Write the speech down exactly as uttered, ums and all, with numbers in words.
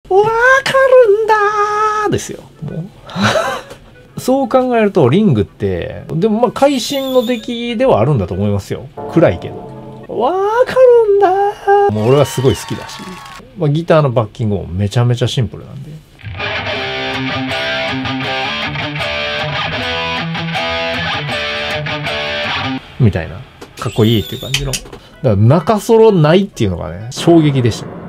わかるんだーですよ。もうそう考えると、リングって、でもまあ、会心の出来ではあるんだと思いますよ。暗いけど。わかるんだー。もう俺はすごい好きだし、まあ、ギターのバッキングもめちゃめちゃシンプルなんで。みたいな。かっこいいっていう感じの。だから中ソロないっていうのがね、衝撃でした。